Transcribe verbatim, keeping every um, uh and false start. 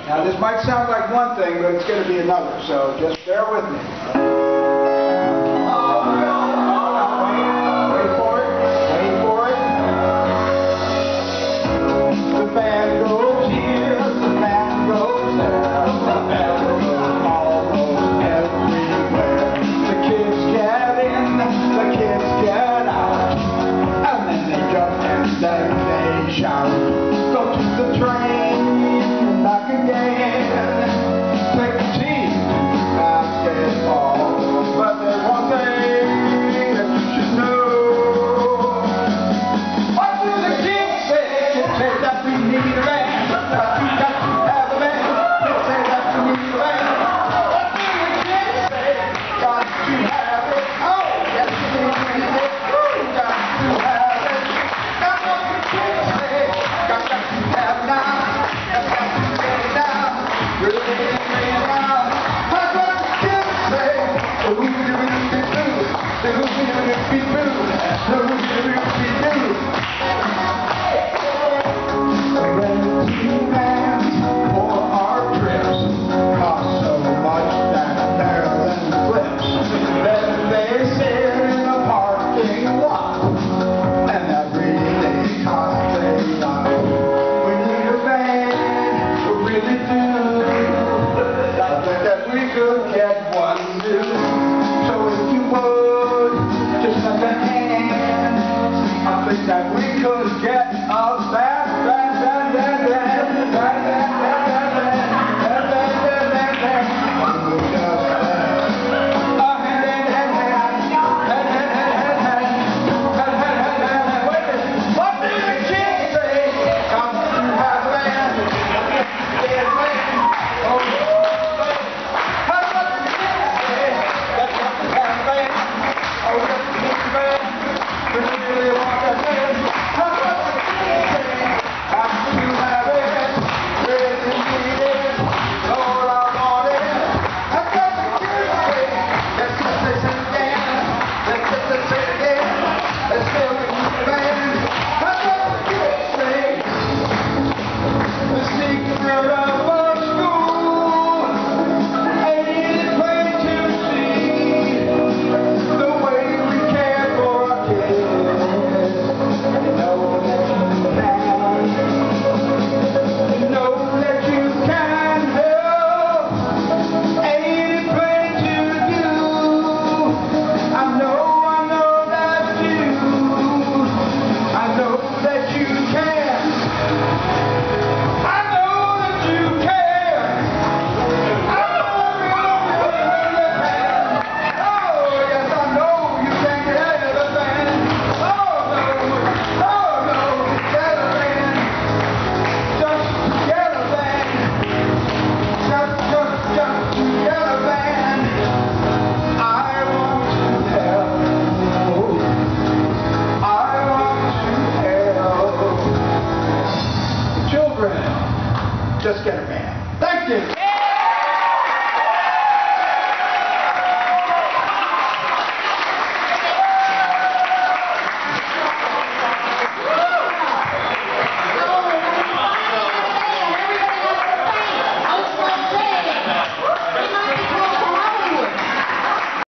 Now this might sound like one thing, but it's going to be another, so just bear with me. Wait for it, wait for it. The band goes here, the band goes there, the band goes almost everywhere. The kids get in, the kids get out, and then they jump and then they shout. Go to the train, back again, take the team, basketball. But there's one thing that you should know. What do the kids say? They say that we need a man, but we got to have a man. They say that we need a man. What do the kids say? Got to have it. Oh, yes, we need it. Ooh, got to have it. That's what the kids say. Got to have now. Got to get it now. Really, really now. That's what the kids say. The whoopie doo be boo. The whoopie doo be boo. The whoopie doo be boo. Renting vans for our trips cost so much that they're then flips. Then they sit in a parking lot, and every day costs a lot. We need a van, we really do. I think that we could get one too.